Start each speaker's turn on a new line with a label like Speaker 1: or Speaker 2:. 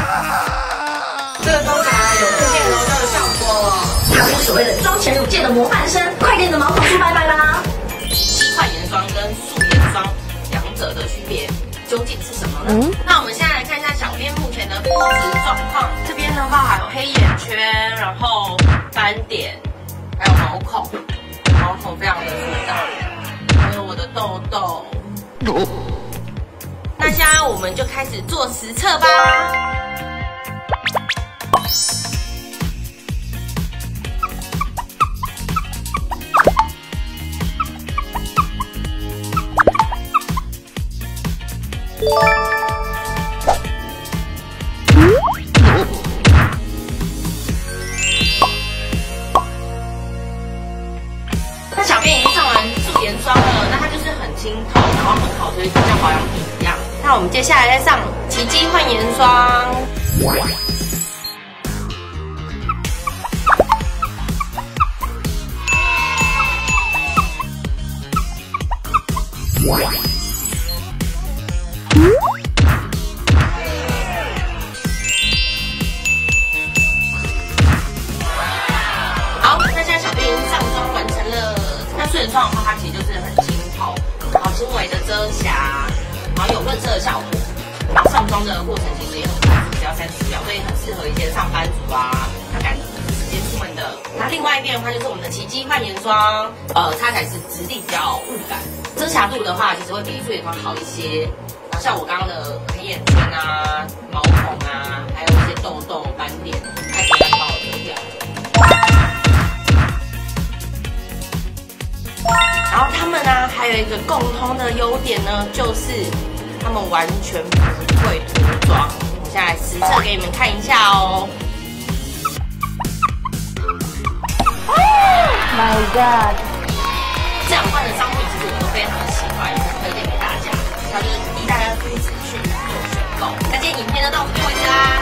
Speaker 1: 这个妆感有护面柔焦的效果，它是所谓的妆前乳界的模范生，快点的毛孔梳拜拜吧！
Speaker 2: 基焕颜霜跟素颜霜两者的区别究竟是什么呢？那我们现在来看一下小编目前的肤质状况。这边的话还有黑眼圈，然后斑点，还有毛孔，毛孔非常的粗大，还有我的痘痘。那现在我们就开始做实测吧。那小编已经上完素颜霜了，那它就是很清透，然后很好推，就像保养品一样。那我们接下来再上奇迹焕颜霜。好，那现在小编已经上妆完成了。那素颜霜的话，它其实就是很清透，然后轻微的遮瑕，然后有润色的效果。然后上妆的过程其实也很快速，只要30秒，所以很适合一些上班族啊，要赶时间出门的。那另外一边的话，就是我们的奇迹焕颜霜，擦起来是质地比较雾感，遮瑕度的话，其实会比素颜霜好一些。然后像我刚刚的黑眼圈啊、毛孔啊，还有一些痘痘、斑点，开始来帮我遮掉。然后它们呢，还有一个共通的优点呢，就是它们完全不会脱妆。我现在来实测给你们看一下哦。
Speaker 3: My God！
Speaker 2: 这两款的商品其实我都非常的喜欢，也很推荐给大家。它就是依大家的肤质去做选购。那今天影片就到此为止啦。